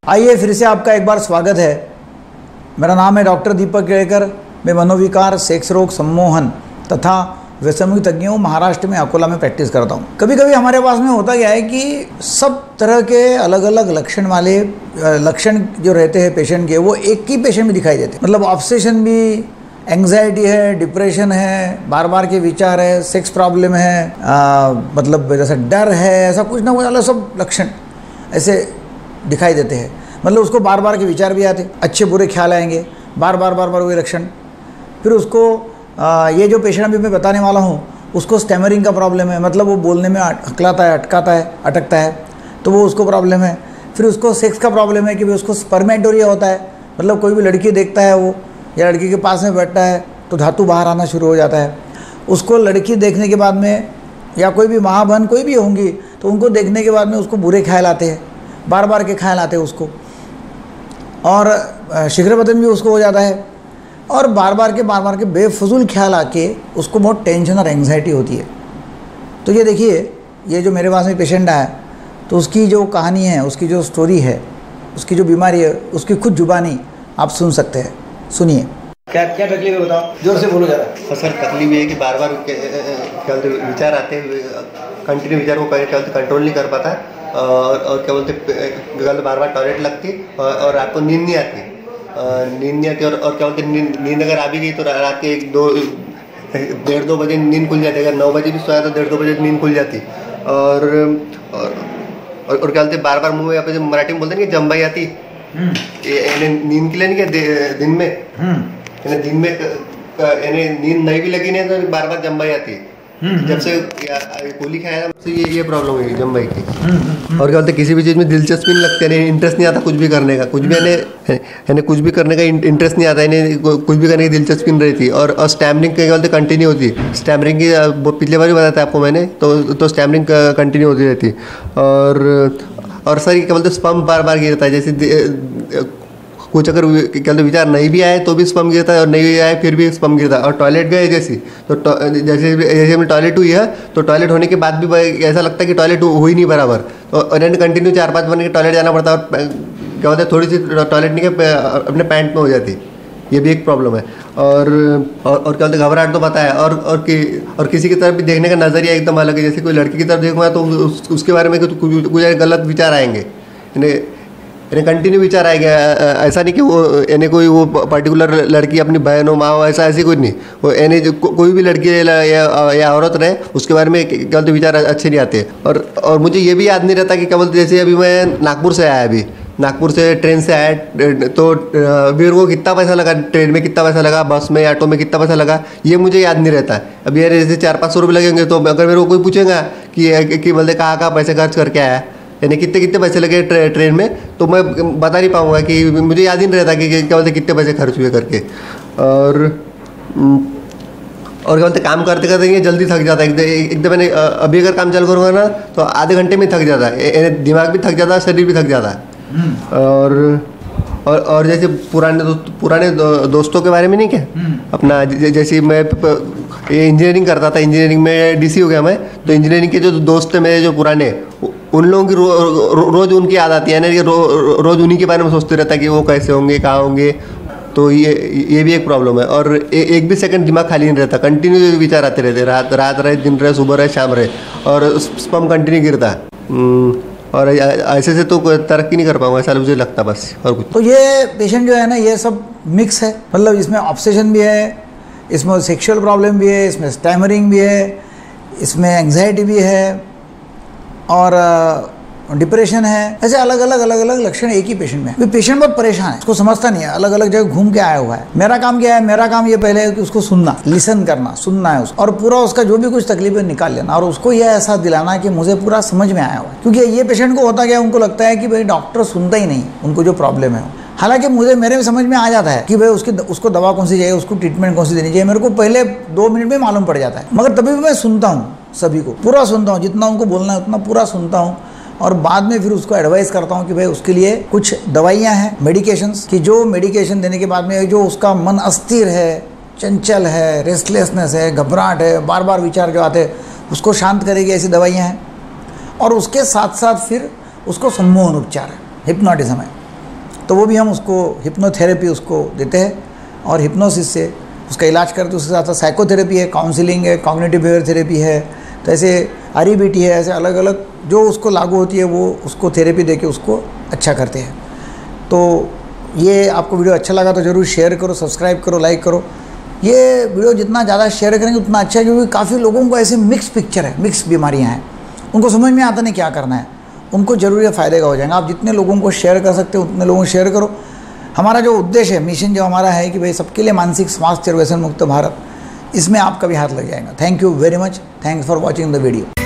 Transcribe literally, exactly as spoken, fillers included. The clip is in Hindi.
आइए फिर से आपका एक बार स्वागत है। मेरा नाम है डॉक्टर दीपक केड़कर। मैं मनोविकार, सेक्स रोग, सम्मोहन तथा व्यसनमुक्ति तज्ञ हूँ। महाराष्ट्र में अकोला में प्रैक्टिस करता हूँ। कभी कभी हमारे पास में होता क्या है कि सब तरह के अलग अलग लक्षण वाले लक्षण जो रहते हैं पेशेंट के, वो एक ही पेशेंट में दिखाई देते हैं। मतलब ऑब्सेशन भी, एंग्जाइटी है, डिप्रेशन है, बार बार के विचार है, सेक्स प्रॉब्लम है, आ, मतलब जैसे डर है, ऐसा कुछ ना कुछ अलग सब लक्षण ऐसे दिखाई देते हैं। मतलब उसको बार बार के विचार भी आते, अच्छे बुरे ख्याल आएंगे, बार बार बार बार वही लक्षण। फिर उसको आ, ये जो पेशेंट अभी मैं बताने वाला हूँ, उसको स्टैमरिंग का प्रॉब्लम है। मतलब वो बोलने में हकलाता है, अटकाता है, अटकता है, तो वो उसको प्रॉब्लम है। फिर उसको सेक्स का प्रॉब्लम है कि भाई उसको स्पर्मेटोरिया होता है। मतलब कोई भी लड़की देखता है वो, या लड़की के पास में बैठता है तो धातु बाहर आना शुरू हो जाता है। उसको लड़की देखने के बाद में, या कोई भी माँ बहन कोई भी होंगी, तो उनको देखने के बाद में उसको बुरे ख्याल आते हैं, बार बार के ख्याल आते हैं उसको। और शीघ्रपतन भी उसको हो जाता है, और बार बार के बार बार के बेफजूल ख्याल आके उसको बहुत टेंशन और एंग्जाइटी होती है। तो ये देखिए, ये जो मेरे पास में पेशेंट आया, तो उसकी जो कहानी है, उसकी जो स्टोरी है, उसकी जो बीमारी है, उसकी खुद जुबानी आप सुन सकते हैं। सुनिए। क्या क्या तकलीफ है बताओ, जोर से बोलो जरा। तो सर तकलीफ ये है कि बार बार क्या बोलते विचार आते हैं, कंटिन्यू विचार को क्या बोलते कंट्रोल नहीं कर पाता, और और क्या बोलते बार बार टॉयलेट लगती, और, और रात को नींद नहीं आती, नींद नहीं आती और, और क्या बोलते नींद नींद अगर आ भी गई तो रात के एक दो डेढ़ दो बजे नींद खुल जाती है। अगर नौ बजे भी सोया तो डेढ़ दो बजे नींद खुल जाती। और और, और, और क्या बोलते बार बार मुँह यहाँ पे मराठी में बोलते हैं कि जम्बाई आती, नींद के लिए नहीं क्या दिन में दिन में नींद नहीं भी लगी नहीं तो बार बार जम्बाई आती है। जब से गोली खाया तब से ये ये प्रॉब्लम हुई जम्बाई की। और क्या बोलते किसी भी चीज़ में दिलचस्पी नहीं लगती, यानी इंटरेस्ट नहीं आता कुछ भी करने का, कुछ भी यानी कुछ भी करने का इंटरेस्ट नहीं आता, यानी कुछ भी करने की दिलचस्पी नहीं रहती। और और स्टैमरिंग क्या बोलते कंटिन्यू होती है। स्टैमरिंग की पिछले बार भी बताया था आपको मैंने, तो तो स्टैमरिंग कंटिन्यू होती रहती। और और सर क्या बोलते स्पम बार बार गिरता है, जैसे कुछ अगर क्या बोलते विचार नहीं भी आए तो भी स्पम गिरता है, और नहीं भी आए फिर भी स्पम गिरता है। और टॉयलेट गए जैसी तो जैसे जैसे हमने टॉयलेट हुई है, तो टॉयलेट होने के बाद भी ऐसा लगता है कि टॉयलेट हुई नहीं बराबर, तो और कंटिन्यू चार पाँच बार के टॉयलेट जाना पड़ता है। और क्या बोलते हैं थोड़ी सी टॉयलेट नहीं के अपने पैंट में हो जाती, ये भी एक प्रॉब्लम है। और और, और क्या बोलते घबराहट तो पता है। और और कि और किसी की तरफ भी देखने का नज़रिया एकदम अलग है। जैसे कोई लड़की की तरफ देखूँगा तो उस, उसके बारे में कुछ कुछ गलत विचार आएंगे, यानी कंटिन्यू विचार आएगा। ऐसा नहीं कि वो यानी कोई वो पर्टिकुलर लड़की अपनी बहन हो, माँ हो, ऐसा ऐसी कुछ नहीं। वो यानी को, कोई भी लड़की या, या, या औरत रहे, उसके बारे में क्या बोलते विचार अच्छे नहीं आते। और और मुझे ये भी याद नहीं रहता कि क्या बोलते जैसे अभी मैं नागपुर से आया, अभी नागपुर से ट्रेन से आया, तो मेरे को कितना पैसा लगा, ट्रेन में कितना पैसा लगा, बस में ऑटो में कितना पैसा लगा, ये मुझे याद नहीं रहता। अभी यार जैसे चार पाँच सौ रुपये लगेंगे, तो अगर मेरे को कोई पूछेगा कि कि बोलते कहाँ कहाँ पैसे खर्च करके आया, यानी कितने कितने पैसे लगे ट्रे, ट्रेन में, तो मैं बता नहीं पाऊँगा, कि मुझे याद ही नहीं रहता कि क्या बोलते कितने पैसे खर्च हुए करके। और और क्या बोलते काम करते करते ये जल्दी थक जाता है एकदम। मैंने अभी अगर काम चालू करूँगा ना तो आधे घंटे में थक जाता है, दिमाग भी थक जाता है, शरीर भी थक जाता है। और और और जैसे पुराने दोस्त पुराने दो, दोस्तों के बारे में नहीं क्या, अपना जैसे मैं ये इंजीनियरिंग करता था, इंजीनियरिंग में डीसी हो गया मैं, तो इंजीनियरिंग के जो दोस्त थे मेरे जो पुराने, उन लोगों की रो, रो, रोज़ उनकी याद आती है ना, रो, रोज़ उन्हीं के बारे में सोचते रहता है कि वो कैसे होंगे, कहाँ होंगे। तो ये ये भी एक प्रॉब्लम है। और ए, एक भी सेकंड दिमाग खाली नहीं रहता, कंटिन्यू विचार आते रहते, रात रात रहे, दिन रहे, सुबह रहे, शाम रहे, और स्पम कंटिन्यू गिरता है। और ऐसे से तो तरक्की नहीं कर पाऊंगा, ऐसा मुझे लगता बस, और कुछ। तो ये पेशेंट जो है ना, ये सब मिक्स है। मतलब इसमें ऑब्सेशन भी है, इसमें सेक्सुअल प्रॉब्लम भी है, इसमें स्टैमरिंग भी है, इसमें एंग्जाइटी भी है, और डिप्रेशन है। ऐसे अलग अलग अलग अलग लक्षण एक ही पेशेंट में। पेशेंट बहुत परेशान है, उसको समझता नहीं है, अलग अलग जगह घूम के आया हुआ है। मेरा काम क्या है, मेरा काम ये पहले है कि उसको सुनना, लिसन करना, सुनना है उसको, और पूरा उसका जो भी कुछ तकलीफ है निकाल लेना, और उसको यह एहसास दिलाना कि मुझे पूरा समझ में आया हुआ है। क्योंकि ये पेशेंट को होता क्या, उनको लगता है कि भाई डॉक्टर सुनता ही नहीं उनको जो प्रॉब्लम है। हालांकि मुझे मेरे समझ में आ जाता है कि भाई उसकी उसको दवा कौन सी चाहिए, उसको ट्रीटमेंट कौन सी देनी चाहिए, मेरे को पहले दो मिनट में मालूम पड़ जाता है। मगर तभी भी मैं सुनता हूँ, सभी को पूरा सुनता हूँ, जितना उनको बोलना है उतना पूरा सुनता हूँ, और बाद में फिर उसको एडवाइस करता हूँ कि भाई उसके लिए कुछ दवाइयाँ हैं, मेडिकेशंस, कि जो मेडिकेशन देने के बाद में जो उसका मन अस्थिर है, चंचल है, रेस्टलेसनेस है, घबराहट है, बार बार विचार जो आते हैं, उसको शांत करेगी, ऐसी दवाइयाँ हैं। और उसके साथ साथ फिर उसको सम्मोहन उपचार है, हिप्नोटिज्म है, तो वो भी हम उसको हिप्नोथेरेपी उसको देते हैं और हिप्नोसिस से उसका इलाज करते हैं। उसके साथ साथ साइकोथेरेपी है, काउंसलिंग है, कॉग्निटिव बिहेवियर थेरेपी है, तो ऐसे आर ई बी टी है, ऐसे अलग अलग जो उसको लागू होती है वो उसको थेरेपी देके उसको अच्छा करते हैं। तो ये आपको वीडियो अच्छा लगा तो ज़रूर शेयर करो, सब्सक्राइब करो, लाइक करो। ये वीडियो जितना ज़्यादा शेयर करेंगे उतना अच्छा है, क्योंकि काफ़ी लोगों को ऐसे मिक्स पिक्चर है, मिक्स बीमारियाँ हैं, उनको समझ में आता नहीं क्या करना है, उनको ज़रूर ये फ़ायदे का हो जाएगा। आप जितने लोगों को शेयर कर सकते हो उतने लोगों को शेयर करो। हमारा जो उद्देश्य है, मिशन जो हमारा है कि भाई सबके लिए मानसिक स्वास्थ्य और व्यसन मुक्त भारत, इसमें आपका भी हाथ लग जाएगा। Thank you very much, thanks for watching the video.